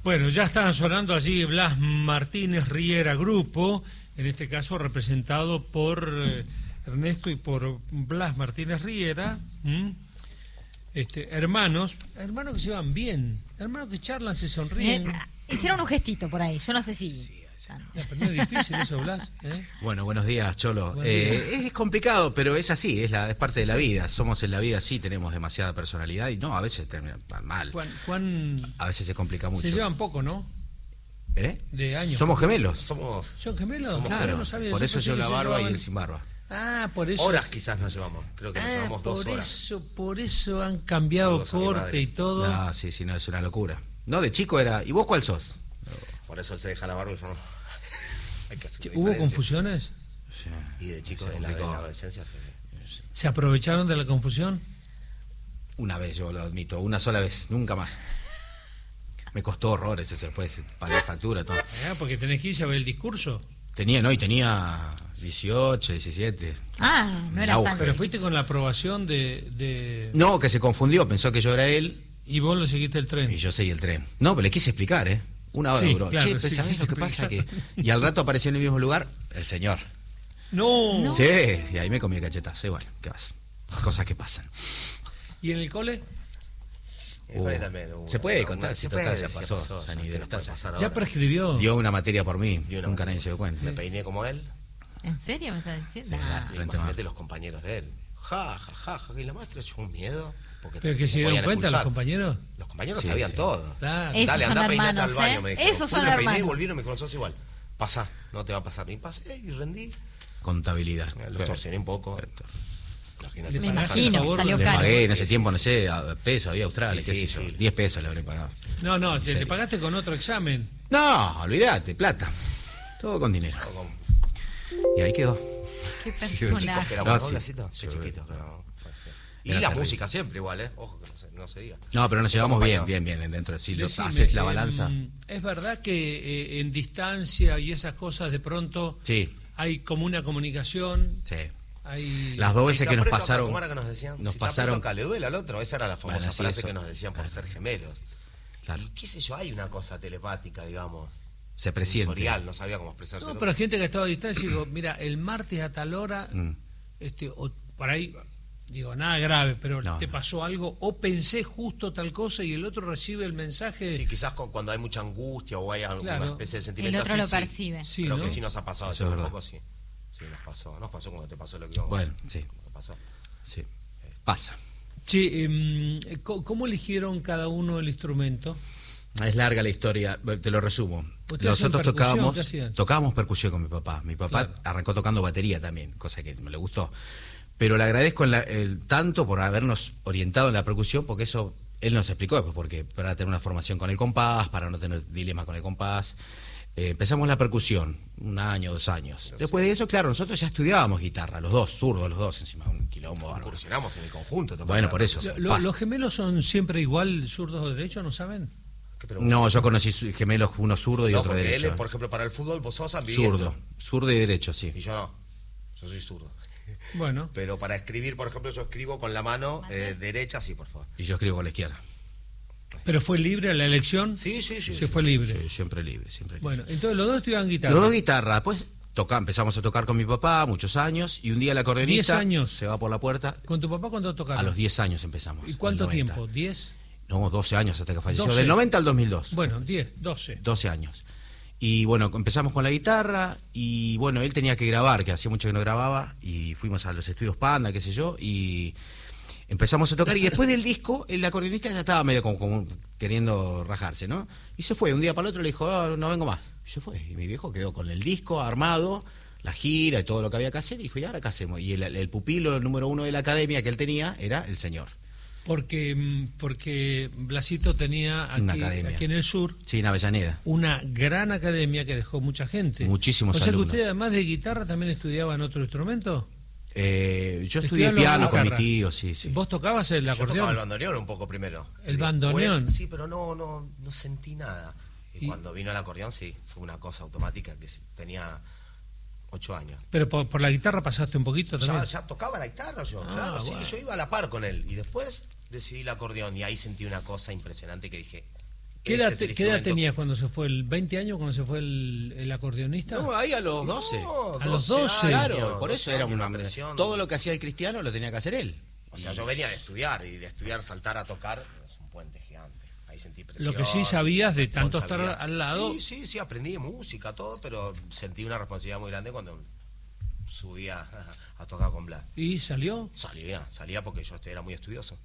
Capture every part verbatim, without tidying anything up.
Bueno, ya estaban sonando allí Blas Martínez Riera Grupo, en este caso representado por eh, Ernesto y por Blas Martínez Riera, ¿m? este, hermanos, hermanos que se llevan bien, hermanos que charlan, se sonríen. Eh, hicieron un gestito por ahí, yo no sé si... Sí, sí. No, pero no es difícil eso, Blas, ¿eh? Bueno, buenos días, Cholo. Buen Eh, día. es complicado, pero es así, es, la, es parte de la vida. Somos en la vida así, tenemos demasiada personalidad y no, a veces termina mal. ¿Cuán, cuán A veces se complica mucho. se llevan poco, ¿no? ¿Eh? De años. Somos gemelos. Somos ¿Son gemelos? Somos Claro, Claro, no sabía, por eso pensé yo que la se barba y llevaban- él sin barba. Ah, por eso. horas quizás nos llevamos. Creo que nos Ah, llevamos dos por horas. eso, por eso han cambiado Saludos a mi corte madre. y todo. No, sí, sí, no, es una locura. No, de chico era... ¿Y vos cuál sos? Por eso él se deja la barba y yo no. Hay que hacer Che, una ¿Hubo diferencia. confusiones? Y de chico, Se en la, en complicó. la adolescencia, sí. ¿Se aprovecharon de la confusión? Una vez, yo lo admito, una sola vez, nunca más. Me costó horrores eso, después pagué factura, todo. Ah, porque tenés que ir a ver el discurso. Tenía, no, y tenía dieciocho, diecisiete. Ah, no El era auge. tan... Pero fuiste con la aprobación de, de... No, que se confundió, pensó que yo era él Y vos lo seguiste el tren. y yo seguí el tren. No, pero le quise explicar, ¿eh? Una hora Sí, duró. claro, Che, sí, ¿sabés sí, lo que pasa? Que... Y al rato apareció en el mismo lugar el señor. No. No. Sí, y ahí me comí cachetazo. Igual, ¿qué vas? Cosas que pasan. ¿Y en el cole? Y por ahí también hubo Se puede una- contar, una- si se total puede, ya sí, pasó, pasó, ya ya, ni ¿qué de nos puede pasar. pasar Ya ahora? prescribió. Dio una materia por mí, Dio una nunca materia. nadie se dio cuenta. Me peiné como él. ¿En serio me estás diciendo? Sí, Ah. frente a Imagínate mano. los compañeros de él. Ja, ja, ja, ja. Y la maestra echó un miedo. Porque ¿Pero que me se dieron podían cuenta los expulsar. compañeros? Los compañeros Sí, sabían sí. todo. Claro. Esos Dale, son andá, peinate hermanos, al baño, ¿eh? me dijeron. Esos Fui, son me peiné y hermanos. volvieron y me dijeron, sos igual. Pasá, no te va a pasar ni pasé y rendí. Contabilidad. Los torsioné un poco. Imagínate. Me Me Por imagino, favor, salió Le caro. pagué en ese Sí, tiempo, sí, no sé, a peso, había Australia, Sí, qué sí, sé yo. sí. diez pesos le habré pagado. No, no, ¿En te, te serio? pagaste con otro examen. No, olvídate, plata. Todo con dinero. Y ahí quedó. Qué Sí, Chicos, que personaje. era No, bueno, sí. Blasito. Qué Sí, chiquito, pero fue así. Y Era la terrible. música siempre igual, ¿eh? Ojo que no se, no se diga. No, pero nos llevamos bien, Acompañado. bien, bien dentro. Si lo Decime, haces la eh, balanza. ¿Es verdad que eh, en distancia y esas cosas de pronto Sí, hay como una comunicación? sí. Hay... Las dos Si veces te que nos aprieto acá, pasaron. ¿cómo era que nos decían? Nos si pasaron. te aprieto acá, le duele al otro. Esa era la famosa Bueno, sí, frase eso. que nos decían por ser gemelos. Claro. Y qué sé yo, hay una cosa telepática, digamos. Se presiente. Sensorial, no sabía cómo expresarse. No, pero hay gente que ha estado a distancia y digo, mira, el martes a tal hora, Mm. este, o por ahí, digo, nada grave, pero No, te no. pasó algo, o pensé justo tal cosa y el otro recibe el mensaje. Sí, quizás con- cuando hay mucha angustia o hay alguna Claro. especie de El sentimiento otro así, lo sí. percibe. Sí, Creo ¿no? que sí nos ha pasado Eso hace es un verdad. poco, sí. Sí, nos pasó. Nos pasó cuando te pasó lo que íbamos. Bueno, sí, Nos pasó. sí. Pasa. Che, em, ¿cómo cómo eligieron cada uno el instrumento? Es larga la historia, te lo resumo. ¿Ustedes hacían Nosotros percusión? tocábamos, ¿Qué hacían? tocábamos percusión con mi papá. Mi papá Claro. arrancó tocando batería también, cosa que me le gustó. Pero le agradezco en la- el, tanto por habernos orientado en la percusión, porque eso él nos explicó después, porque para tener una formación con el compás, para no tener dilemas con el compás. Eh, empezamos la percusión, un año, dos años. Después de eso, claro, nosotros ya estudiábamos guitarra, los dos, zurdos los dos, encima, un quilombo bárbaro. Incursionamos en el conjunto. tocando Bueno, la por eso. percusión. Lo- Paz. ¿Los gemelos son siempre igual zurdos o derechos, no saben? ¿Qué pregunta? No, yo conocí su- gemelos, uno zurdo y No, otro porque derecho. él, por ejemplo, para el fútbol, vos sos ambidiestro. Zurdo, zurdo y derecho, sí. Y yo no. Yo soy zurdo. Bueno, Pero para escribir, por ejemplo, yo escribo con la mano eh, derecha, sí, por favor. Y yo escribo con la izquierda. ¿pero fue libre la elección? Sí, sí, sí. Se sí. fue libre. Sí, siempre libre, siempre libre. Bueno, entonces los dos estudiaban guitarra. Los dos guitarra, pues toca, empezamos a tocar con mi papá muchos años y un día el acordeonista ¿Diez años? se va por la puerta. ¿Con tu papá cuándo tocaron? A los diez años empezamos. ¿Y cuánto en el noventa. tiempo? ¿diez? No, doce años hasta que falleció. doce. Del noventa al dos mil dos. Bueno, diez, doce. doce años. Y bueno, empezamos con la guitarra y bueno, él tenía que grabar, que hacía mucho que no grababa, y fuimos a los estudios Panda, qué sé yo, y empezamos a tocar y después del disco el acordeonista ya estaba medio como, como queriendo rajarse, ¿no? Y se fue, un día para el otro le dijo, "Oh, no vengo más". Y se fue, y mi viejo quedó con el disco armado, la gira y todo lo que había que hacer, y dijo, ¿y ahora qué hacemos? Y el, el pupilo número uno de la academia que él tenía era el señor. Porque, mm, porque Blasito tenía Una aquí, academia. aquí en el sur Sí, en Avellaneda. una gran academia que dejó mucha gente. Muchísimos O sea alumnos. que usted, además de guitarra, también estudiaban otro instrumento. Eh, yo estudié Estudiaba piano la con mi guitarra. tío, sí, sí. ¿Vos tocabas el Yo tocaba el acordeón? bandoneón un poco primero. ¿El Y bandoneón? después, sí, pero no, no, no sentí nada. Y, ¿Y? cuando vino el acordeón, sí, fue una cosa automática que sí, tenía ocho años. Pero por, por la guitarra pasaste un poquito también. Ya, ya tocaba la guitarra yo, Ah, claro, sí, bueno. yo iba a la par con él. Y después decidí el acordeón y ahí sentí una cosa impresionante que dije, ¿Qué edad, Este es el ¿qué edad instrumento- tenías cuando se fue? el ¿veinte años cuando se fue el, el acordeonista? No, ahí a los doce. No, A los doce doce. Claro, años, por eso doce era años, una presión. Todo lo que hacía el cristiano lo tenía que hacer él. O sea, yo venía de estudiar y de estudiar saltar a tocar es un puente gigante. Ahí sentí presión. Lo que sí sabías de tanto estar responsabilidad. al lado. Sí, sí, sí, aprendí música, todo, pero sentí una responsabilidad muy grande cuando subía a tocar con Blas. ¿Y salió? Salía, salía porque yo era muy estudioso.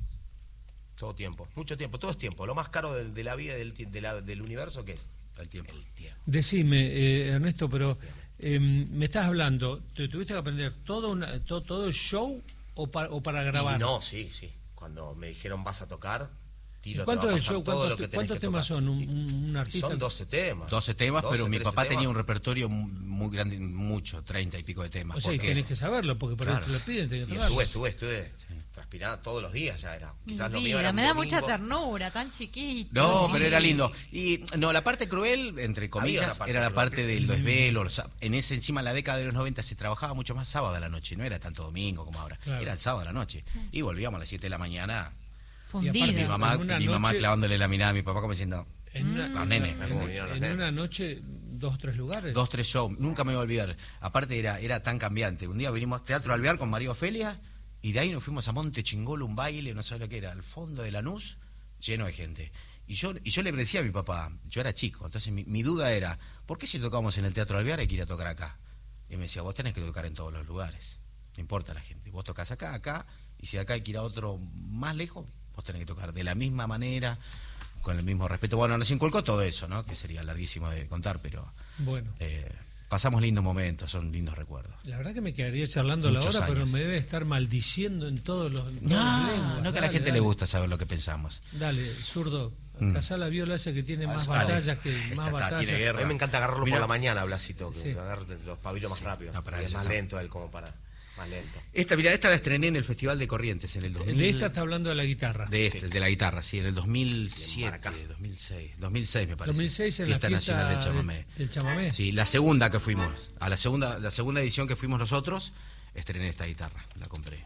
Todo tiempo, mucho tiempo, todo es tiempo. Lo más caro de, de la vida del, de la- del universo, ¿qué es? El tiempo. El tiempo. Decime, eh, Ernesto, pero eh, me estás hablando, ¿te tuviste que aprender todo, una, todo, todo el show o, pa- o para grabar? Y no, sí, sí. Cuando me dijeron vas a tocar, tiro, ¿Y ¿Cuánto te va a es el pasar show? todo ¿Cuántos, lo que te- tenés cuántos que temas tocar. son? Un, un- un Y artista. son doce temas. doce temas, pero doce, mi trece papá temas. tenía un repertorio mu- muy grande, mucho, treinta y pico de temas. O sea, y porque- tenés que saberlo, porque por Claro. eso te lo piden, tenés que Y tocarlo. estuve, estuve, estuve transpirando todos los días ya era. Quizás lo mío Vida, era me un da domingo. mucha ternura, tan chiquito. No, Sí. pero era lindo. Y no, la parte cruel, entre Había comillas, una parte era la cruel, parte sí. del desvelo. los sá- En ese, encima, en la década de los noventa se trabajaba mucho más sábado a la noche. No era tanto domingo como ahora. Claro. Era el sábado a la noche. Y volvíamos a las siete de la mañana. Fundida. Mi aparte, mamá, en una mi mamá noche- clavándole la mirada a mi papá como diciendo, En una, Los nenes, en- como en- vinieron los en nenes. una noche, dos o tres lugares. dos, tres shows. Nunca me voy a olvidar. Aparte era, era tan cambiante. Un día vinimos a Teatro Alvear con María Ofelia y de ahí nos fuimos a Monte Chingolo, un baile, no sé lo que era, al fondo de Lanús, lleno de gente. Y yo, y yo le decía a mi papá, yo era chico, entonces mi, mi duda era, ¿por qué si tocamos en el Teatro Alvear hay que ir a tocar acá? Y me decía, vos tenés que tocar en todos los lugares, no importa la gente, vos tocas acá, acá, y si acá hay que ir a otro más lejos, vos tenés que tocar de la misma manera, con el mismo respeto. Bueno, nos inculcó todo eso, ¿no? Que sería larguísimo de contar, pero Bueno, eh, pasamos lindos momentos, son lindos recuerdos. la verdad que me quedaría charlando la Muchos hora, pero años. me debe estar maldiciendo en todos los. en todas No, las lenguas. no que a la Dale, gente dale. le gusta saber lo que pensamos. Dale, zurdo, Mm. cazá la viola esa que tiene Ah, más eso, dale. batallas que Esta más está, batallas. tiene A mí me encanta agarrarlo Mira. por la mañana, Blasito, que Sí. agarre los pabilos más Sí. rápido. No, para Porque es eso más no. lento él como para... Más lento. Esta, mira, esta la estrené en el Festival de Corrientes en el dos mil. De esta está hablando de la guitarra. De este, Sí. de la guitarra, sí, en el dos mil En siete, Maracá. dos mil seis, dos mil seis me parece. dos mil seis en Fiesta la fiesta Nacional del Chamamé. del chamamé. Sí, la segunda que fuimos, a la segunda, la segunda edición que fuimos nosotros, estrené esta guitarra, la compré.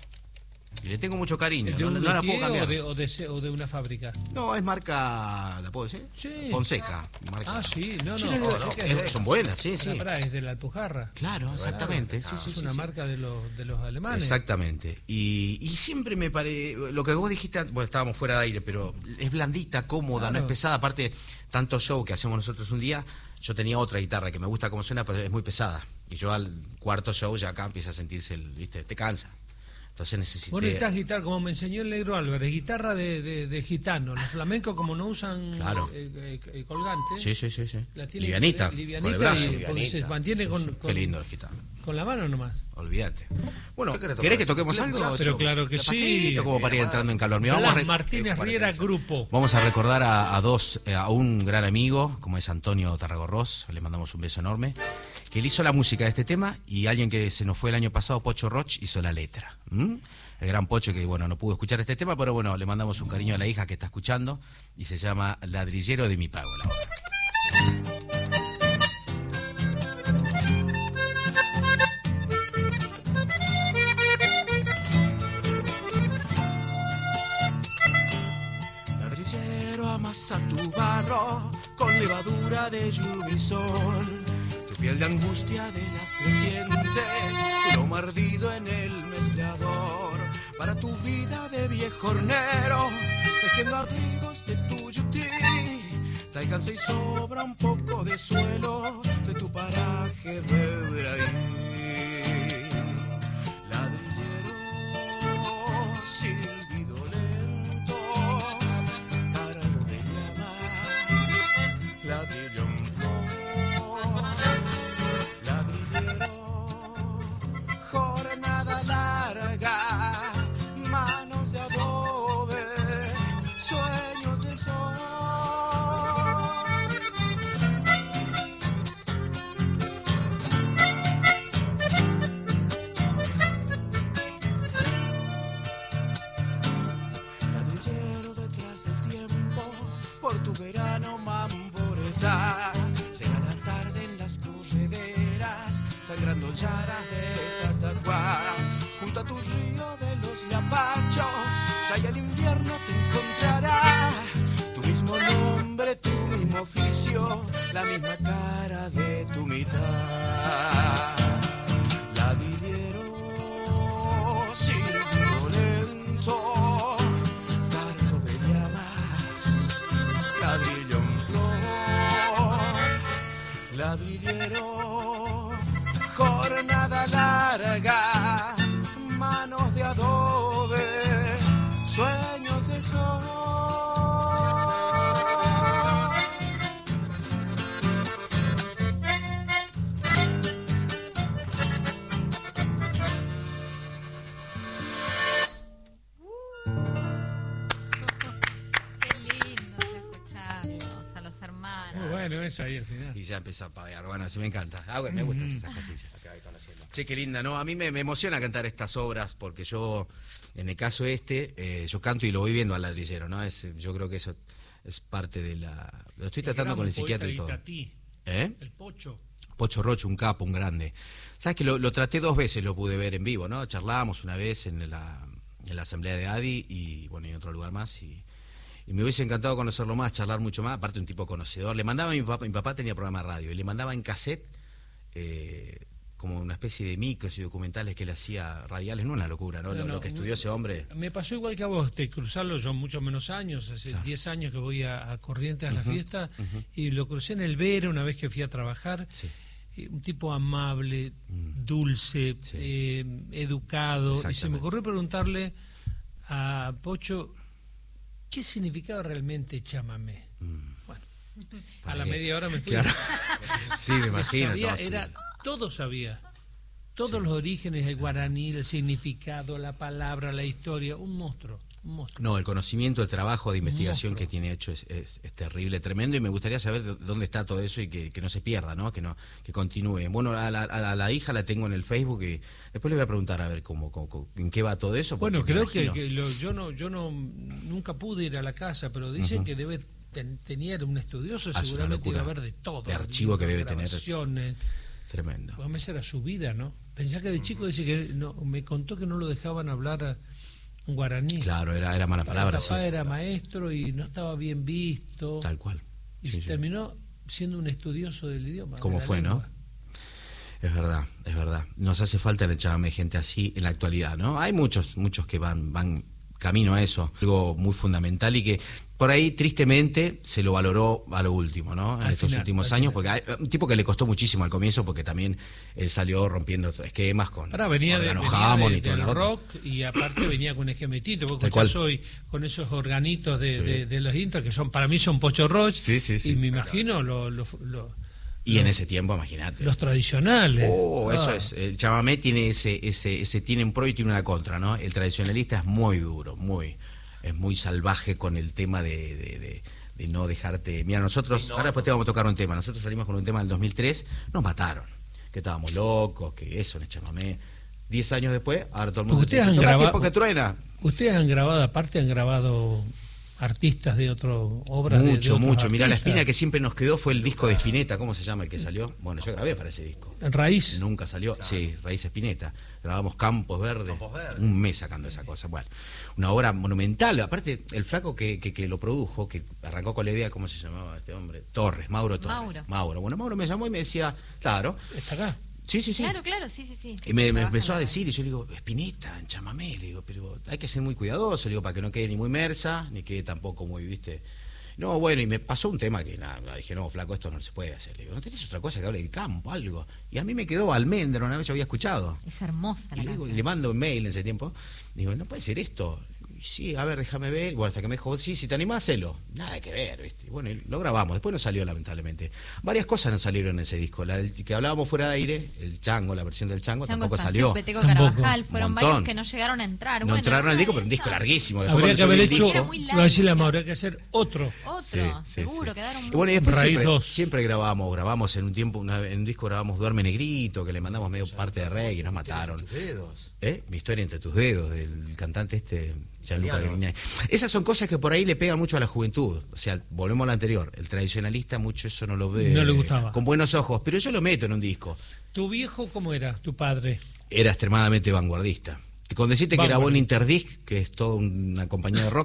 Y le tengo mucho cariño, ¿De no, un no la puedo luthier cambiar. o de, o, de, se- o de una fábrica? No, es marca, ¿la puedo decir? Sí. Fonseca. Marca. Ah, sí, no, Sí, no. no, no, no, es- es- son buenas, sí, sí. Pará, pará, es de la Alpujarra. Claro, exactamente. Sí, sí, Es sí, una sí. marca de los, de los alemanes. Exactamente. Y, y siempre me parece, lo que vos dijiste, antes, bueno, estábamos fuera de aire, pero es blandita, cómoda, Claro. no es pesada. Aparte, tanto show que hacemos nosotros un día, yo tenía otra guitarra que me gusta cómo suena, pero es muy pesada. Y yo al cuarto show ya acá empieza a sentirse, el, ¿viste? Te cansa. Entonces necesité... Vos necesitas guitarra, como me enseñó el negro Álvarez, guitarra de, de, de gitano. Los flamencos, como no usan Claro. eh, eh, eh, colgante, Sí, sí, sí, sí. la tiene Livianita, que- livianita con el brazo. y- porque Livianita. se mantiene con, con, Qué lindo la guitarra. con la mano nomás. Olvídate. Bueno, ¿Qué querés ¿querés que tocar? toquemos ¿Qué algo? clase? Pero claro que sí. Despacito, como para ir Bien, entrando en más. calor. Mira, vamos a Blas re- Martínez eh, Riera para- Grupo. Vamos a recordar a, a dos, eh, a un gran amigo, como es Antonio Tarragorros, le mandamos un beso enorme, que él hizo la música de este tema y alguien que se nos fue el año pasado, Pocho Roch, hizo la letra. ¿m? El gran Pocho que, bueno, no pudo escuchar este tema, pero bueno, le mandamos un cariño a la hija que está escuchando y se llama Ladrillero de mi pago, la obra. Ladrillero, amasa tu barro con levadura de lluvia y sol. Tu piel de angustia de las crecientes, tu lomo ardido en el mezclador. Para tu vida de viejo hornero, tejiendo abrigos de tu yutí. Te alcanza y sobra un poco de suelo de tu paraje de Braí. Ladrillero, silbido lento, tarado de llamas, ladrillo en flor, ladrillero, jornada larga, manos de adobe, sueños de sol. Ladrillero detrás del tiempo, por tu verano mamboreta. Será la tarde en las correderas, sangrando llaras de Tataguá. Junto a tu río de los lapachos, ya el invierno te encontrará. Tu mismo nombre, tu misma cara de tu mitad. Ladrillero, silbo lento, cargo de llamas, ladrillo en flor. Ladrillero, jornada larga, manos de adobe, sueños de sol. Qué lindo escucharlos a los hermanos. Muy bueno eso ahí al final. Y ya empezó a padear, bueno, sí me encanta. Ah, bueno, me gustan esas casillas. Che, qué linda, ¿no? A mí me, me emociona cantar estas obras porque yo, en el caso este, eh, yo canto y lo voy viendo al ladrillero, ¿no? Es, yo creo que eso es parte de la... Lo estoy tratando con el psiquiatra y todo. ¿Eh? El Pocho. Pocho Rocho, un capo, un grande. ¿Sabes que lo, lo traté dos veces, lo pude ver en vivo, ¿no? Charlábamos una vez en la, en la asamblea de Adi y, bueno, en otro lugar más y... Y me hubiese encantado conocerlo más, charlar mucho más, aparte un tipo conocedor. Le mandaba a mi papá, mi papá tenía programa de radio, y le mandaba en cassette eh, como una especie de micros y documentales que él hacía radiales, no una locura, ¿no? No, lo, no, lo que estudió ese hombre. Me pasó igual que a vos, de cruzarlo yo muchos menos años, hace diez años que voy a, a Corrientes a la Uh-huh, fiesta, uh-huh. y lo crucé en el Vera una vez que fui a trabajar. Sí. Eh, Un tipo amable, Mm. dulce, Sí. eh, educado, y se me Exactamente. ocurrió preguntarle a Pocho qué significaba realmente chamamé. Mm. Bueno, a Para la que- media hora me fui. Claro. Sí, me imagino. Sabía, no, sí. era, todo sabía. Todos Sí. los orígenes, el guaraní, el significado, la palabra, la historia, un monstruo, un monstruo. No, el conocimiento, el trabajo de investigación Monstruo. que tiene hecho es, es, es terrible, tremendo, y me gustaría saber de dónde está todo eso y que, que no se pierda, ¿no? Que no que continúe. Bueno, a la, a la, a la hija la tengo en el Facebook y después le voy a preguntar a ver cómo, cómo- cómo- en qué va todo eso. porque Bueno, me creo que, imagino- que lo- yo no yo no nunca pude ir a la casa, pero dicen Ujú. que debe ten- tener un estudioso, Ah, es una seguramente iba a locura ver de todo. de archivo que debe tener. grabaciones. Tremendo. Porque esa era su vida, ¿no? Pensá que de chico dice que no, me contó que no lo dejaban hablar a un guaraní. Claro, era, era mala Mi palabra, papá sí. era maestro y no estaba bien visto. Tal cual. Y Sí, sí. terminó siendo un estudioso del idioma. ¿Cómo de la fue, no? lengua. Es verdad, es verdad. Nos hace falta en el chamamé gente así en la actualidad, ¿no? Hay muchos, muchos que van, van camino a eso, algo muy fundamental y que por ahí tristemente se lo valoró a lo último, ¿no? En Al estos final, últimos al años, final. porque hay un tipo que le costó muchísimo al comienzo porque también él salió rompiendo esquemas con Ahora venía, de, Organo venía Hammond de- y todo del lo otro. rock y aparte venía con esquemetito. Vos Tal cual. escuchás hoy con esos organitos de, Sí. de, de los intros que son para mí son Pocho Roach. Sí, sí, sí. Y me imagino lo- lo- lo- Y en ese tiempo, imagínate. los tradicionales. Oh, eso Ah. es. El chamamé tiene ese, ese, ese tiene un pro y tiene una contra, ¿no? El tradicionalista es muy duro, muy, es muy salvaje con el tema de, de, de, de no dejarte. Mira, nosotros, Sí, no. ahora después te vamos a tocar un tema. Nosotros salimos con un tema del dos mil tres, nos mataron, que estábamos locos, que eso, en el chamamé. Diez años después, ahora todo el mundo Ustedes dice, han "Toma grabado- tiempo que truena". Ustedes han grabado, aparte han grabado artistas de otro obras de- de Mucho, otros mucho. Mira, la artistas. espina que siempre nos quedó fue el disco de Spinetta, ¿cómo se llama el que salió? Bueno, yo grabé para ese disco. Raíz. Nunca salió, sí, Raíz Espineta. Grabamos Campos Verdes, Campos Verdes. un mes sacando esa cosa. Bueno, una obra monumental. Aparte, el flaco que, que, que lo produjo, que arrancó con la idea, ¿cómo se llamaba este hombre? Torres, Mauro Torres. Mauro. Bueno, Mauro me llamó y me decía, claro, Está acá. sí, sí, sí. Claro, claro, sí, sí, sí. Y me, me Trabaja empezó a en la decir, y yo le digo, Espineta, en chamamé, le digo, pero hay que ser muy cuidadoso, le digo, para que no quede ni muy mersa, ni quede tampoco muy, viste. No, bueno, y me pasó un tema que nada, dije, no, flaco, esto no se puede hacer. Le digo, ¿no tenés otra cosa que hable del campo, algo? Y a mí me quedó Almendra, una vez yo había escuchado. Es hermosa Y la le, digo- canción. le mando un mail en ese tiempo, digo, no puede ser esto. Y sí, a ver, déjame ver. Bueno, hasta que me dijo, sí, si te animás, hacelo. Nada que ver, ¿viste? Y bueno, y lo grabamos. Después no salió, lamentablemente. Varias cosas no salieron en ese disco. La del que hablábamos fuera de aire, el Chango, la versión del Chango, Chango tampoco Estación, salió. Peteco Tampoco. Carabajal, fueron Un montón. varios que no llegaron a entrar. No Bueno, entraron al una disco, de pero un disco esas. larguísimo. Después Habría cuando que haber subí el hecho, disco- muy iba a decir la largo. habría que hacer otro. Otro, Sí, sí, seguro, sí. quedaron Y bueno, y muchos. después Raíz siempre, dos. siempre grabamos, grabamos en un tiempo, una- en un disco grabamos Duerme Negrito, que le mandamos medio parte de reggae y nos mataron. Tus dedos. ¿Eh? Mi historia entre tus dedos, del cantante este, Gianluca Italiano. Grignani. Esas son cosas que por ahí le pegan mucho a la juventud. O sea, volvemos a lo anterior. El tradicionalista mucho eso no lo ve. No le gustaba. Con buenos ojos, pero yo lo meto en un disco. ¿Tu viejo cómo era? ¿Tu padre? Era extremadamente vanguardista. Con decirte que grabó en Vanguardista. Interdisc, que es toda una compañía de rock,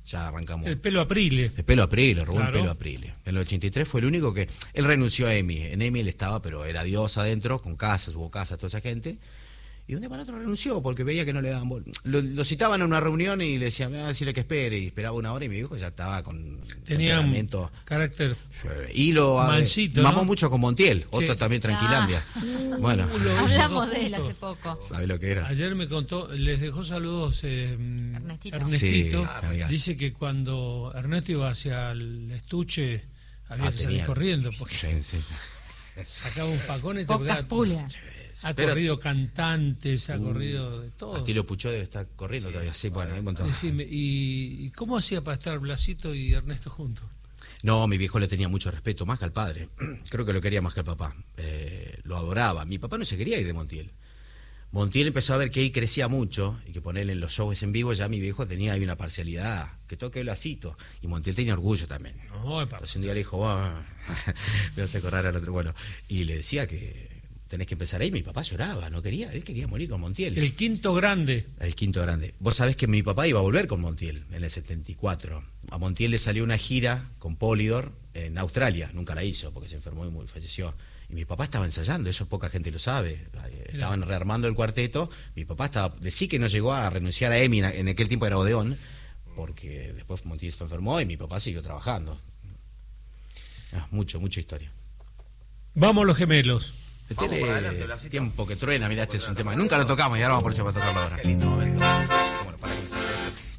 Ya arrancamos. El pelo Aprile. El pelo Aprile, robó Claro. el pelo Aprile. En el ochenta y tres fue el único que... Él renunció a EMI. En EMI él estaba, pero era Dios adentro, con casas, hubo casas, toda esa gente. Y de un día para otro renunció porque veía que no le daban bol. Lo, lo citaban a una reunión y le decían, ah, decirle que espere. Y esperaba una hora y mi viejo ya estaba con... Tenía un temperamento. carácter... Y lo Mansito, mamó ¿no? mucho con Montiel, otro Sí. también Tranquilandia. Bueno, Uh, lo hizo Hablamos dos de él juntos. hace poco. ¿sabe lo que era? Ayer me contó, les dejó saludos eh, Ernestito. Ernestito. Sí, amigas. Dice que cuando Ernesto iba hacia el estuche había Ah, que salir tenía- corriendo porque Sí, sí. sacaba un facón y te Pocas pegaba- pulgas. Ha Pero- corrido cantantes, ha Uh, corrido de todo. Atilio Puchó debe estar corriendo todavía, sí, bueno, hay un montón. Decime, ¿y, y cómo hacía para estar Blasito y Ernesto juntos? No, mi viejo le tenía mucho respeto, más que al padre. Creo que lo quería más que al papá. Eh, lo adoraba. Mi papá no se quería ir de Montiel. Montiel empezó a ver que él crecía mucho y que ponerle en los shows en vivo ya mi viejo tenía ahí una parcialidad, que toque el lacito. Y Montiel tenía orgullo también. No, epa. Entonces un día le dijo, "Buah", me hace acordar al otro. Bueno, y le decía que tenés que empezar ahí. Mi papá lloraba, no quería, él quería morir con Montiel. El quinto grande. El quinto grande. Vos sabés que mi papá iba a volver con Montiel en el setenta y cuatro. A Montiel le salió una gira con Polydor en Australia. Nunca la hizo porque se enfermó y muy- falleció. Y mi papá estaba ensayando, eso poca gente lo sabe. Estaban rearmando el cuarteto. Mi papá estaba... Decí que no llegó a renunciar a EMI, en aquel tiempo era Odeón, porque después Montiel se enfermó y mi papá siguió trabajando. Ah, mucho, mucha historia. Vamos los gemelos. Vamos Tiene por adelante, Blasito. tiempo que truena, mirá, este es un tema. Nunca lo tocamos y ahora vamos por eso para tocarlo ahora. Qué lindo momento. Bueno, para que me salga.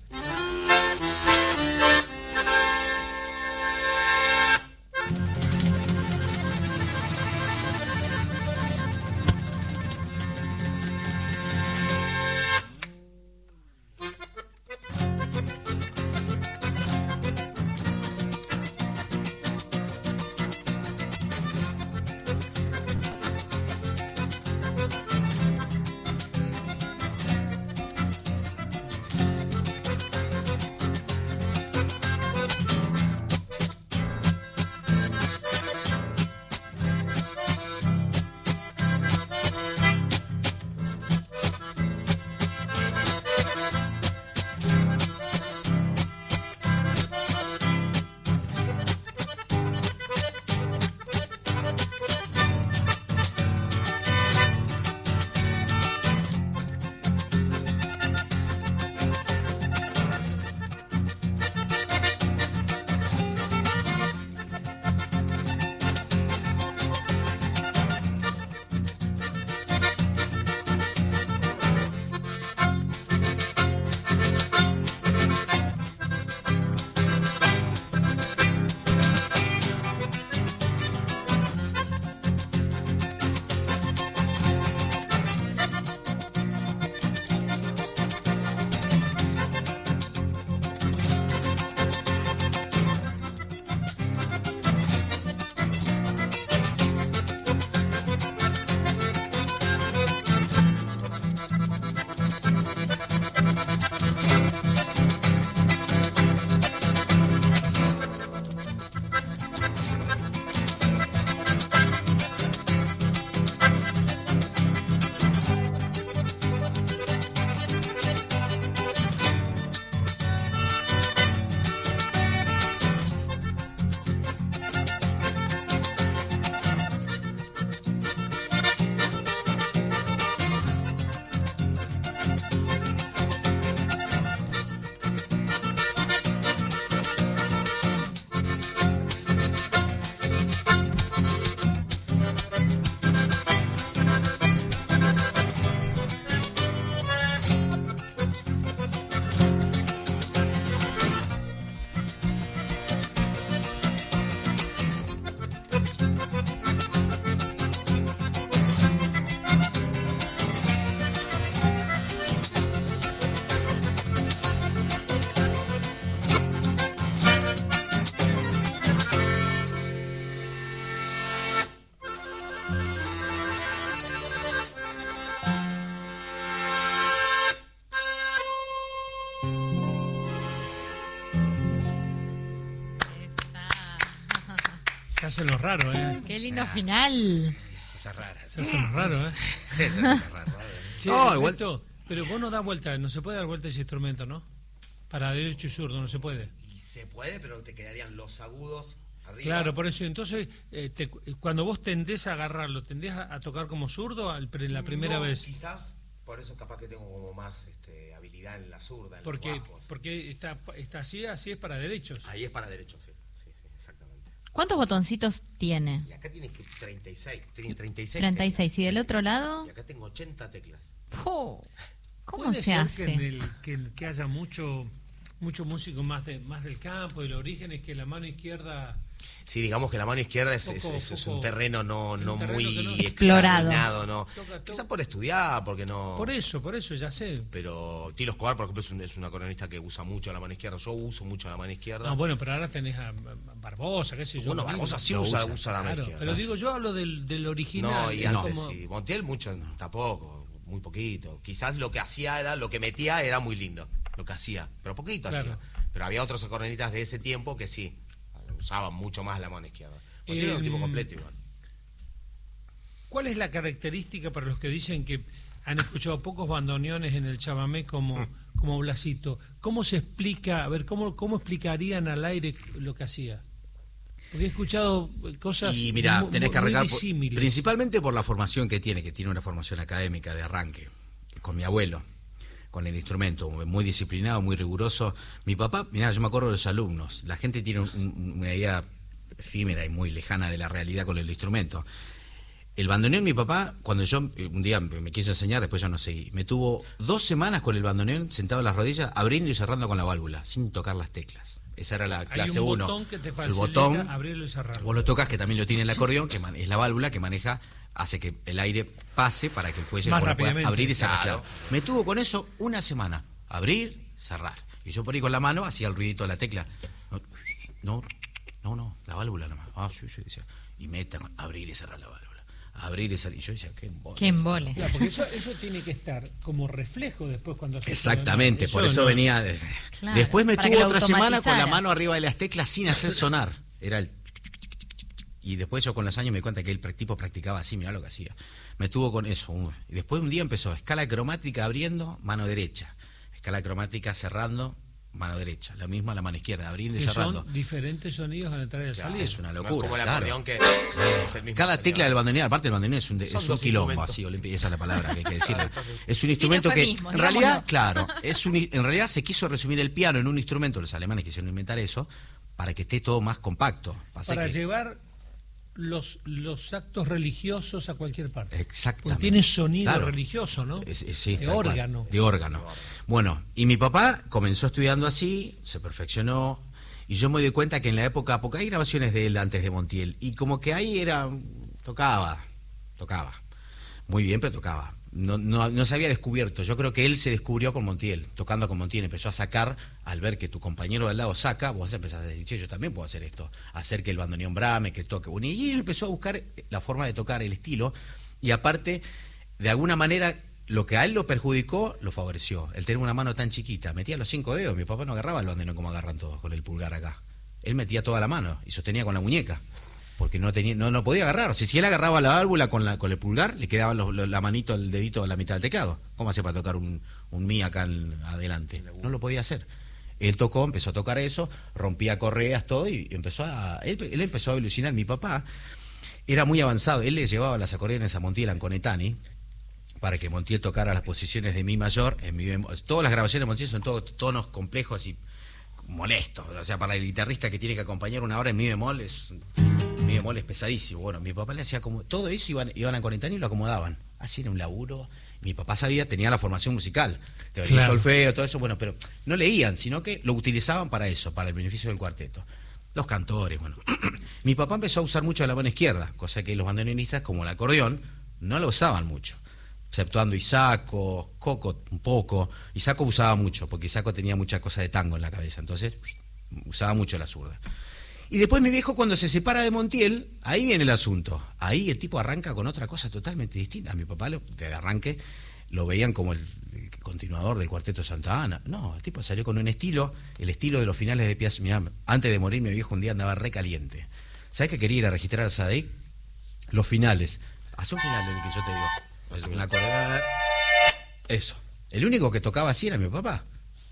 Se hace lo raro, ¿eh? Qué lindo final. Esa es rara. Se hace lo raro, ¿eh? Esa es rara. Che, No, igual- Ernesto, pero vos no das vuelta, no se puede dar vuelta ese instrumento, ¿no? Para derecho y zurdo no se puede. Y se puede, pero te quedarían los agudos arriba. Claro, por eso. Entonces, eh, te- cuando vos tendés a agarrarlo, ¿tendés a, a tocar como zurdo al pre- la primera No, vez? Quizás, por eso capaz que tengo como más este, habilidad en la zurda, en Porque, los bajos. porque está, está así, así es para derechos. Ahí es para derecho, sí. Sí, sí, exactamente. ¿Cuántos botoncitos tiene? Y acá tienes que treinta y seis. Tiene treinta y seis. treinta y seis. teclas. ¿Y del otro lado? Y acá tengo ochenta teclas. ¡Oh! ¿Cómo ¿Puede se ser hace? Que, en el- que, que haya mucho mucho músico más de más del campo, del origen, es que la mano izquierda... Sí, digamos que la mano izquierda es, Poco- es, es- es poco- un terreno no, es un no terreno muy que no- Explorado. examinado, no. Toca- toca- Quizás por estudiar, porque no. Por eso, por eso, ya sé. Pero Tilo Escobar, por ejemplo, es un, es un acordeonista que usa mucho la mano izquierda. Yo uso mucho la mano izquierda. No, bueno, pero ahora tenés a, a Barbosa, qué sé yo. Bueno, mismo. Barbosa sí Lo usa, usa. usa la mano Claro, izquierda. pero digo, yo hablo del, del original. No, y es antes como- sí. Montiel mucho, tampoco, muy poquito. Quizás lo que hacía era, lo que metía era muy lindo, lo que hacía, pero poquito Claro. hacía. Pero había otros acordeonistas de ese tiempo que sí, usaban mucho más la mano izquierda. Montiel era un Eh, tipo completo igual. ¿Cuál es la característica para los que dicen que han escuchado pocos bandoneones en el chamamé como, Mm. como Blasito? ¿Cómo se explica, a ver, cómo, cómo explicarían al aire lo que hacía? Porque he escuchado cosas Y mira, mu- tenés que muy arrancar por- disímiles. principalmente por la formación que tiene, que tiene una formación académica de arranque, con mi abuelo, con el instrumento, muy disciplinado, muy riguroso. Mi papá, mirá, yo me acuerdo de los alumnos, la gente tiene un- un- una idea efímera y muy lejana de la realidad con el instrumento. El bandoneón, mi papá, cuando yo eh, un día me quiso enseñar, después yo no seguí, me tuvo dos semanas con el bandoneón sentado en las rodillas, abriendo y cerrando con la válvula, sin tocar las teclas. Esa era la Hay clase un uno. botón que te El facilita botón, abrirlo y cerrarlo. vos lo tocas, que también lo tiene el acordeón, que man- es la válvula que maneja, hace que el aire pase para que el fuelle Más lo pueda rápidamente. abrir y cerrar. Claro. Claro. Me tuvo con eso una semana, abrir, cerrar. Y yo por ahí con la mano hacía el ruidito de la tecla. No, no, no, la válvula nomás. Ah, sí, sí, decía. Y meta con abrir y cerrar la válvula. Abrir y cerrar. Y yo decía, qué embole. ¡Qué embole! Claro, porque eso, eso tiene que estar como reflejo después cuando haces Exactamente, sonar. por eso no- venía. de- Claro, Después me para tuvo que lo otra semana con la automatizara. mano arriba de las teclas sin hacer sonar. Era el. Y después yo con los años me di cuenta que el prac- tipo practicaba así, mirá lo que hacía. Me tuvo con eso. uh, Y después un día empezó escala cromática abriendo, mano derecha. Escala cromática cerrando, mano derecha. La misma la mano izquierda, abriendo y Que cerrando. son diferentes sonidos al entrar y al Claro, salir. es una no locura, es como el claro. acordeón que es el mismo Cada sonido. tecla del bandoneón, aparte el bandoneón es un, de- Son es un dos quilombo, instrumentos. así, Olimpia, esa es la palabra que hay que decirle. Entonces- Es un instrumento que, eufemismo, en realidad, digámoslo. claro, es un, en realidad se quiso resumir el piano en un instrumento, los alemanes quisieron inventar eso, para que esté todo más compacto. Pasa Para que- llevar los, los actos religiosos a cualquier parte. Exactamente. Porque tiene sonido Claro. religioso, ¿no? Es- es- sí, de tal cual, órgano. de órgano. Bueno, y mi papá comenzó estudiando así, se perfeccionó, y yo me di cuenta que en la época, porque hay grabaciones de él antes de Montiel, y como que ahí era, tocaba, tocaba, muy bien, pero tocaba. No, no, no se había descubierto, yo creo que él se descubrió con Montiel, tocando con Montiel, empezó a sacar, al ver que tu compañero de al lado saca, vos empezás a decir, che, yo también puedo hacer esto, hacer que el bandoneón brame, que toque, bueno, y él empezó a buscar la forma de tocar, el estilo, y aparte, de alguna manera, lo que a él lo perjudicó, lo favoreció. El tener una mano tan chiquita, metía los cinco dedos, mi papá no agarraba el bandoneón como agarran todos, con el pulgar acá. Él metía toda la mano y sostenía con la muñeca, porque no tenía, no, no podía agarrar. O sea, si él agarraba la válvula con la, con el pulgar, le quedaba los- los- la manito, el dedito a la mitad del teclado. ¿Cómo hace para tocar un, un mi acá en- adelante? No lo podía hacer. Él tocó, empezó a tocar eso, rompía correas, todo, y empezó a, él, él empezó a evolucionar. Mi papá era muy avanzado, él le llevaba las acordeones a Montiel Anconetani, para que Montiel tocara las posiciones de mi mayor, en mi bemol. Todas las grabaciones de Montiel son todos tonos complejos y molestos, o sea, para el guitarrista que tiene que acompañar una hora en mi bemol, es mi bemol es pesadísimo. Bueno, mi papá le hacía como, todo eso iban, iban a Conetani y lo acomodaban, así era un laburo. Mi papá sabía, tenía la formación musical, teoría Claro. de solfeo, todo eso, bueno, pero no leían, sino que lo utilizaban para eso, para el beneficio del cuarteto. Los cantores, bueno. Mi papá empezó a usar mucho la mano izquierda, cosa que los bandoneonistas, como el acordeón, no lo usaban mucho. Exceptuando Isaco, Coco un poco. Isaco usaba mucho, porque Isaco tenía mucha cosa de tango en la cabeza, entonces usaba mucho la zurda. Y después mi viejo, cuando se separa de Montiel, ahí viene el asunto. Ahí el tipo arranca con otra cosa totalmente distinta. A mi papá, lo, de arranque, lo veían como el, el continuador del Cuarteto Santa Ana. No, el tipo salió con un estilo, el estilo de los finales de Piazza. Mirá, antes de morir, mi viejo un día andaba re caliente. ¿Sabes qué quería ir a registrar a Sadek? Los finales. Haz un final en el que yo te digo. Una acordeón. Eso. El único que tocaba así era mi papá.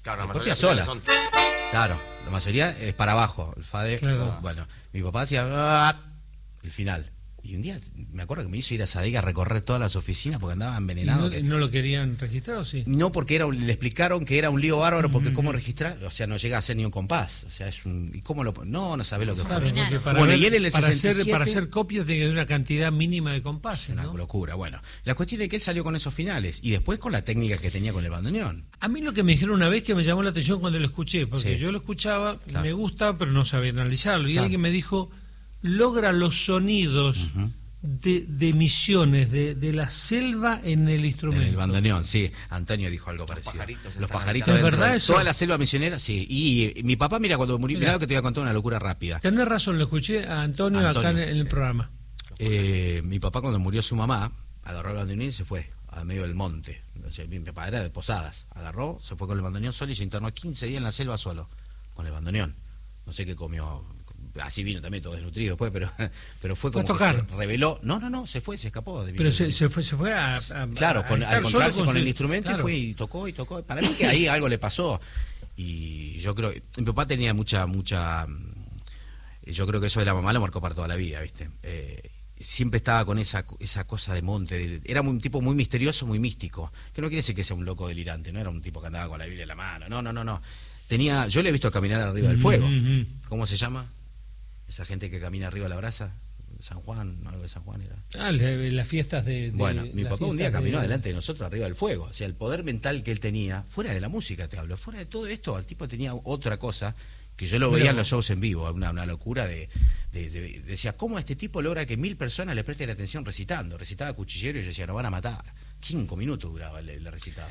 Claro, la Después mayoría Piazzolla. son- Claro, la mayoría es para abajo, el fade. Claro. Bueno, mi papá hacía "Ah", el final. Y un día me acuerdo que me hizo ir a Sadega a recorrer todas las oficinas porque andaba ¿Y envenenado. no, que- no lo querían registrar o sí? No, porque era un- le explicaron que era un lío bárbaro, porque Mm. cómo registrar, o sea, no llega a ser ni un compás. O sea, es un. ¿Y cómo lo.? No, no sabe lo que Claro, fue. Claro. porque para, Bueno, ver- y él en el para, sesenta y hacer, siete para hacer copias tiene que haber una cantidad mínima de compases, Una ¿no? locura. Bueno, la cuestión es que él salió con esos finales y después con la técnica que tenía con el bandoneón. A mí lo que me dijeron una vez que me llamó la atención cuando lo escuché, porque Sí. yo lo escuchaba, Claro. me gusta, pero no sabía analizarlo. Y Claro. alguien me dijo, logra los sonidos de, de emisiones de, de la selva en el En instrumento. el bandoneón, sí. Antonio dijo algo parecido. pajaritos Los están pajaritos ¿Es dentro verdad de eso? toda la selva misionera, sí. Y, eh, mi papá, mira, cuando murió, Mirá. mirá que te voy a contar una locura rápida. Tenés razón, lo escuché a Antonio, acá Antonio, en, en el sí. programa. Eh, mi papá cuando murió su mamá, agarró el bandoneón y se fue a medio del monte. O sea, mi papá era de Posadas. Agarró, se fue con el bandoneón solo y se internó quince días en la selva solo, con el bandoneón. No sé qué comió. Así vino también todo desnutrido después, pero, pero fue Fue a como que tocar. se reveló. No, no, no, se fue, se escapó. De Pero se, se fue se fue a... a- Claro, a con, estar al solo encontrarse con su- el instrumento claro. fue y tocó y tocó. Para mí que ahí algo le pasó. Y yo creo, mi papá tenía mucha, mucha, mm, yo creo que eso de la mamá lo marcó para toda la vida, ¿viste? Eh, siempre estaba con esa esa cosa de monte, de- era un tipo muy misterioso, muy místico, que no quiere decir que sea un loco delirante, no era un tipo que andaba con la Biblia en la mano, no, no, no, no. Tenía, yo le he visto caminar arriba del fuego. Mm, mm. ¿Cómo se llama? Esa gente que camina arriba de la brasa. San Juan, algo de San Juan era. Ah, le- las fiestas de... de- Bueno, mi las papá un día fiestas caminó de- adelante de nosotros arriba del fuego. O sea, el poder mental que él tenía, fuera de la música te hablo, fuera de todo esto, el tipo tenía otra cosa que yo lo Mirá veía en vos. los shows en vivo, una, una locura de, de- de- Decía, ¿cómo este tipo logra que mil personas le presten atención recitando? Recitaba cuchillero y yo decía, nos van a matar. Cinco minutos duraba el, el recitado.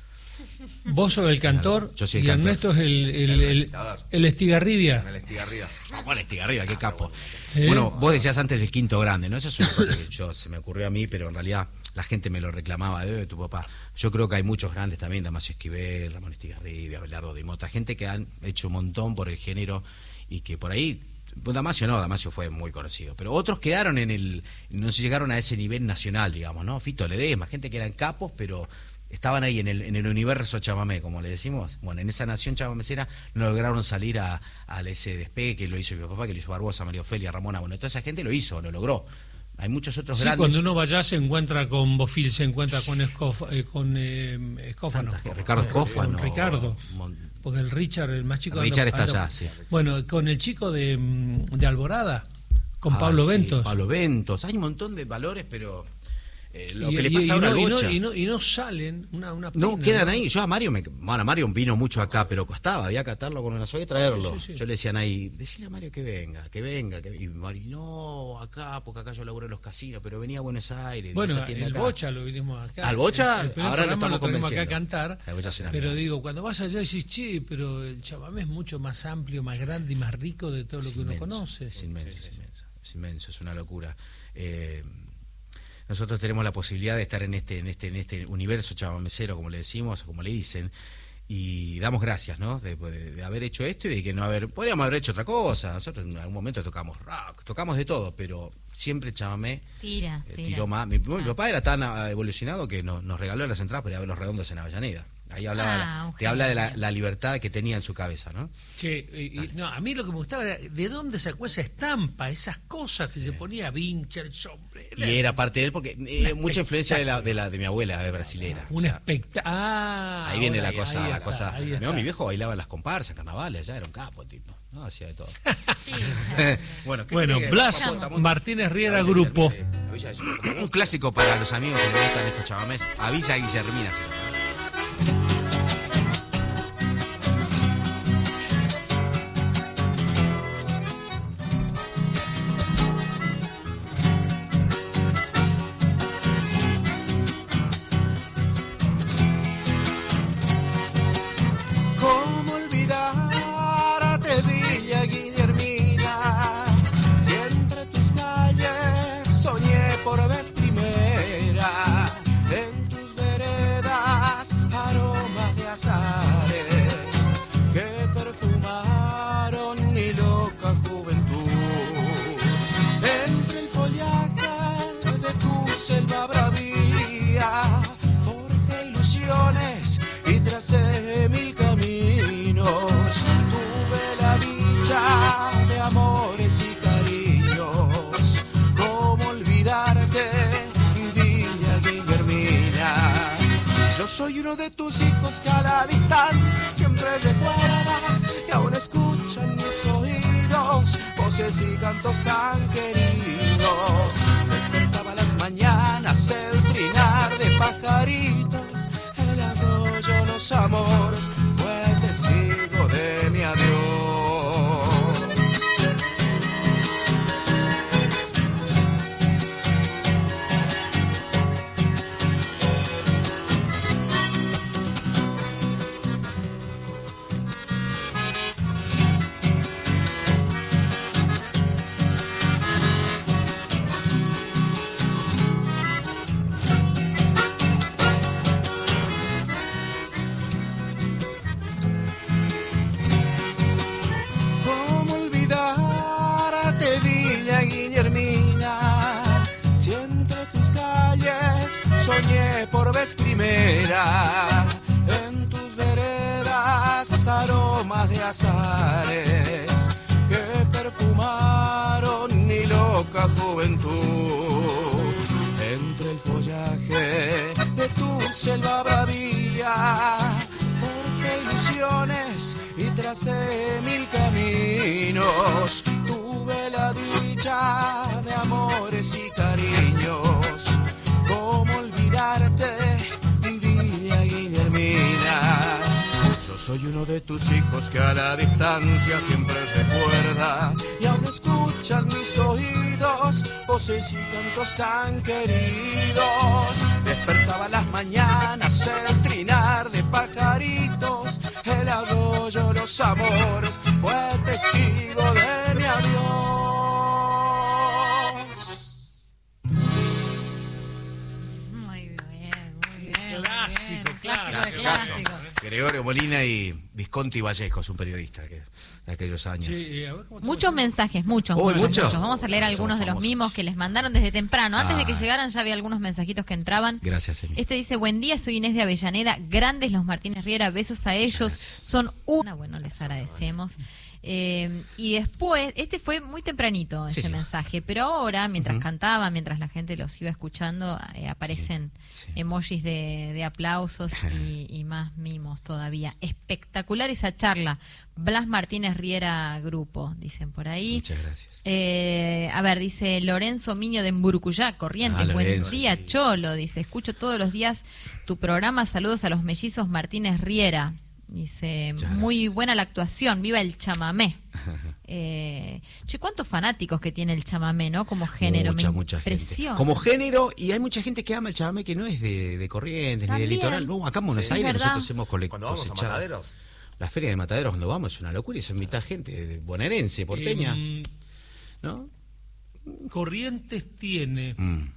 Vos sos el cantor Yo soy el y cantor. Ernesto es el, el, El el, recitador. el Estigarribia. Con el estigarribia. Vamos a este arriba, qué capo. ¿Eh? Bueno, vos decías antes del quinto grande, ¿no? Eso es una cosa que yo, se me ocurrió a mí, pero en realidad la gente me lo reclamaba de tu papá. Yo creo que hay muchos grandes también, Damasio Esquivel, Ramón Estigarribia, Abelardo de Mota, gente que han hecho un montón por el género y que por ahí, pues Damasio no, Damasio fue muy conocido, pero otros quedaron en el, no se llegaron a ese nivel nacional, digamos, ¿no? Fito Ledesma, gente que eran capos, pero estaban ahí en el, en el universo chamamé, como le decimos. Bueno, en esa nación chamamecera no lograron salir a, a ese despegue que lo hizo mi papá, que lo hizo Barbosa, María Ofelia, Ramona. Bueno, toda esa gente lo hizo, lo logró. Hay muchos otros Sí, grandes. cuando uno vaya se encuentra con Bofil, se encuentra con, Escof, eh, con eh, Escófano. Tanta gente. Ricardo Eh, Escófano. con Ricardo. Mon- Porque el Richard, el más chico... Richard anda- está anda- allá, sí. Bueno, con el chico de, mm, de Alborada, con Ay, Pablo sí, Ventos. Pablo Ventos. Hay un montón de valores, pero eh, lo Y- que le y- pasa y ahora no, al y no- Bocha. y no- y no salen, una, una No, pena, quedan ¿no? ahí. Yo a Mario, me, bueno, a Mario vino mucho acá, pero costaba, había que atarlo con una soga y traerlo. Sí, sí, sí. Yo le decían ahí, decile a Mario que venga, que venga. Que... Y Mario, no, acá, porque acá yo laburo en los casinos, pero venía a Buenos Aires. Bueno, no se atiende el acá. Bocha lo vinimos acá. Al Bocha, El- el primer ahora lo programa estamos traemos acá a convenciendo. cantar. El Bocha es una Pero amenaza. digo, cuando vas allá decís, che, pero el chamamé es mucho más amplio, más grande y más rico de todo lo Es que uno inmenso, conoce. Es inmenso, es inmenso, es inmenso, es una locura. Eh, nosotros tenemos la posibilidad de estar en este, en este, en este universo chamamecero, como le decimos, o como le dicen, y damos gracias, ¿no? De, de- de haber hecho esto y de que no haber, podríamos haber hecho otra cosa. Nosotros en algún momento tocamos rock, tocamos de todo, pero siempre chamamé Tira, eh, tira. tiró más. Mi, mi Ah. papá era tan ah, evolucionado que nos, nos regaló las entradas para ir a ver los redondos en Avellaneda. Ahí hablaba, Ah, la- un te habla de la, genio. la libertad que tenía en su cabeza, ¿no? Che, y- y- no, a mí lo que me gustaba era de dónde sacó esa estampa, esas cosas que se ponía vincha, el sombrero. Y era parte de él porque eh, mucha influencia de la, de la de mi abuela, de brasilera. Un O sea, espectáculo. Ah, ahí viene ahora, la cosa, ahí la está, cosa. ahí No, está. mi viejo bailaba en las comparsas, carnavales, allá era un capo, tipo, no hacía de todo. Sí. bueno, ¿qué Bueno, crees? Blas Estamos- Martínez Riera Avisa Grupo. Guillermina, avisa Guillermina. un clásico para los amigos que le gustan estos chamamés. Avisa a Guillermina, se llama. ¿Cómo olvidarte, Villa Guillermina? Si entre tus calles soñé por vez primera, en tus veredas soy uno de tus hijos que a la distancia siempre recuerda, que aún escuchan mis oídos voces y cantos tan queridos. Despertaba las mañanas el trinar de pajaritos, el arroyo, los amores, fue testigo de mi adiós. Soñé por vez primera en tus veredas aromas de azares que perfumaron mi loca juventud. Entre el follaje de tu selva bravía forjé ilusiones y tracé mil caminos. Tuve la dicha de amores y cariños. ¿Cómo olvidarte, Villa Guillermina? Yo soy uno de tus hijos que a la distancia siempre recuerda, y aún escuchan mis oídos voces y cantos tan queridos. Despertaba las mañanas el trinar de pajaritos, el arroyo, los amores, fue testigo de mi adiós. Clásico, Clásico, clásico. clásico. Gregorio Molina y Visconti Vallejos, un periodista que, de aquellos años. Sí, a ver cómo te Muchos va. mensajes, muchos, Oh, muchos, ¿muchos? muchos. Vamos a leer Oh, algunos somos de los famosos. mimos que les mandaron desde temprano. Antes de que Ay. llegaran ya había algunos mensajitos que entraban. Gracias, Emi. Este dice, buen día, soy Inés de Avellaneda, grandes los Martínez Riera, besos a ellos, son una, bueno, les agradecemos. Eh, y después, este fue muy tempranito Sí, ese sí. mensaje, pero ahora, mientras Ujú. cantaban, mientras la gente los iba escuchando, eh, aparecen Sí. emojis de, de aplausos y, y más mimos todavía. Espectacular esa charla. Blas Martínez Riera Grupo, dicen por ahí. Muchas gracias. Eh, a ver, dice Lorenzo Miño de Emburucuyá, Corrientes. Ah, Buen Lorenzo, día, sí. Cholo. Dice, escucho todos los días tu programa. Saludos a los mellizos Martínez Riera. Dice, Muchas muy gracias. buena la actuación. Viva el chamamé. Eh, che, cuántos fanáticos que tiene el chamamé, ¿no? Como género. Mucha, me mucha gente. impresiona. Como género, y hay mucha gente que ama el chamamé que no es de, de Corrientes, ni También. del litoral. No, acá en Buenos Sí, Aires es verdad. nosotros hemos cole- Cuando vamos a cosechado. Mataderos, La feria de Mataderos cuando vamos es una locura y son mitad gente de bonaerense, porteña, Eh, ¿no? Corrientes tiene Mm,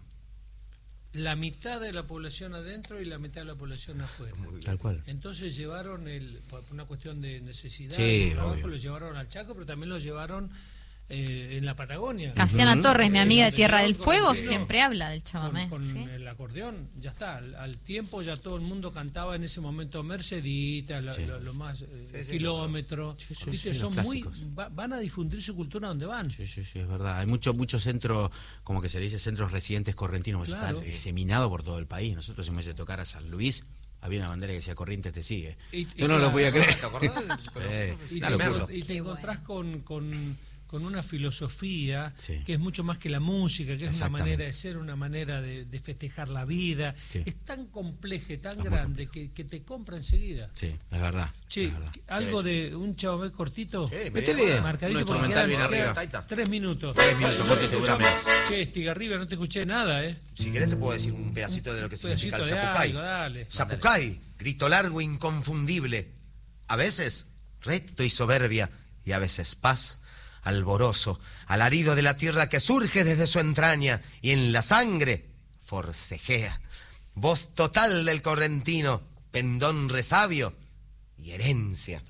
la mitad de la población adentro y la mitad de la población afuera. tal cual. Entonces llevaron, el, por una cuestión de necesidad, Sí, de trabajo, obvio. lo llevaron al Chaco, pero también lo llevaron eh, en la Patagonia. Casiana Ujú. Torres, mi Eh, amiga de donde Tierra yo del Fuego, conocí, ¿no? siempre habla del Con, chamamé. con ¿sí? el acordeón, ya está. Al, al tiempo ya todo el mundo cantaba en ese momento Mercedita, lo, Sí. lo- lo más eh, Sí, sí, kilómetro. Sí, sí, ¿Viste? sí, Son los muy, clásicos. va- van a difundir su cultura donde van. Sí, sí, sí, es verdad. Hay muchos mucho centros, como que se le dice, centros residentes correntinos, que Claro. está diseminado por todo el país. Nosotros hemos ido a tocar a San Luis, había una bandera que decía Corrientes te sigue. Y- y Yo no lo claro, podía creer. ¿te acordás? Eh, Y una te, locura. encont- y te Qué encontrás con, con, con una filosofía Sí. que es mucho más que la música, que es una Exactamente. manera de ser, una manera de, de festejar la vida. Sí. Es tan compleja, y tan Es muy grande que, que te compra enseguida. Sí, es verdad. Che, es verdad. algo de un chamamé cortito. Sí, media Métele. hora. Marcadito, Un porque instrumental quedan- bien quedan arriba. Tres minutos. Tres minutos, Vale, cortito, no te dura escuchamos. menos. Che, Estigarribia, no te escuché nada, ¿eh? Si querés te puedo decir un pedacito de lo que Un significa el pedacito de zapucay. algo, dale. Zapucay, grito largo inconfundible. A veces recto y soberbia, y a veces paz, alborozo, alarido de la tierra que surge desde su entraña y en la sangre forcejea. Voz total del correntino, pendón resabio y herencia.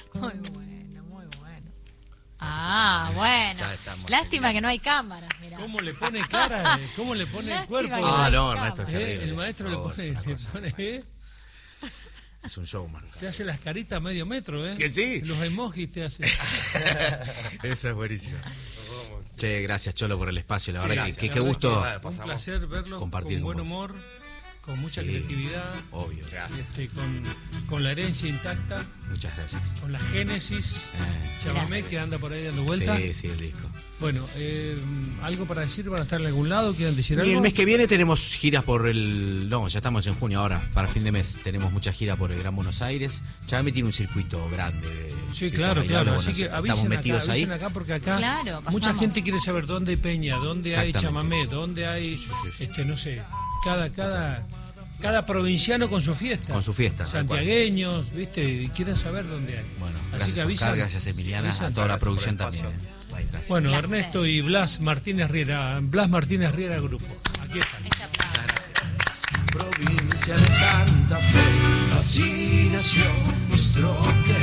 Muy bueno, muy bueno. Ah, bueno. Ya estamos Lástima aquí. que no hay cámaras, mirá. ¿Cómo le pone cara? eh? ¿Cómo le pone el Lástima cuerpo? que Ah, no, hay Ernesto, es Eh, terrible. el maestro le Oh, pone, es una le cosa. pone, eh, Es un showman. te hace las caritas a medio metro, ¿eh? ¿Que sí? Los emojis te hace. Esa es buenísima. Che, gracias Cholo por el espacio, la Sí, verdad gracias, que, que la qué verdad gusto. que Un placer verlo compartir con buen con vos. humor, con mucha Sí, creatividad, Obvio. este, con, con la herencia intacta, Muchas gracias. con la génesis, Eh, chamamé que anda por ahí dando vueltas. sí, sí, el disco. Bueno, eh, ¿algo para decir? ¿Van a estar en algún lado? ¿Quieren decir Y algo? el mes que viene tenemos giras por el... No, ya estamos en junio ahora, para fin de mes. Tenemos mucha gira por el Gran Buenos Aires. Chamamé tiene un circuito grande. de- Sí, de claro, bailable, claro. bueno, Así que estamos avisen metidos acá, ahí. avisen acá porque acá Claro, mucha pasamos. gente quiere saber dónde hay peña, dónde hay Exactamente. chamamé, dónde hay, este, no sé, cada, cada, cada provinciano con su fiesta. Con su fiesta, tal cual. Santiagueños, viste, y quieren saber dónde hay. Bueno, Así gracias que Oscar, avisan. gracias Emiliana, avisan. a toda la Gracias por producción el también. espacio. Ay, gracias. Bueno, Placer. Ernesto y Blas Martínez Riera, Blas Martínez Riera Grupo. Aquí están. Esta plaza. Provincia de Santa Fe, así nació nuestro querer.